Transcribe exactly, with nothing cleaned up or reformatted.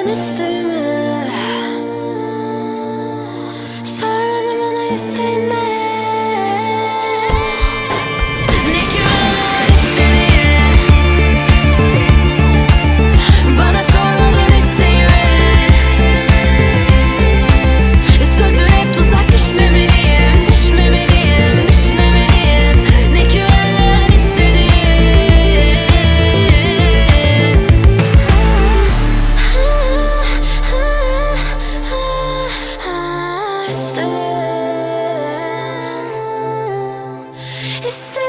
sormadan isteğimi, sormadan bana isteğimi. Ne güven var istediğin, bana sormadan isteğimi. Sözün hep tuzak, düşmemeliyim, düşmemeliyim, düşmemeliyim. Ne güven var istediğin. İstediğin, istediğin.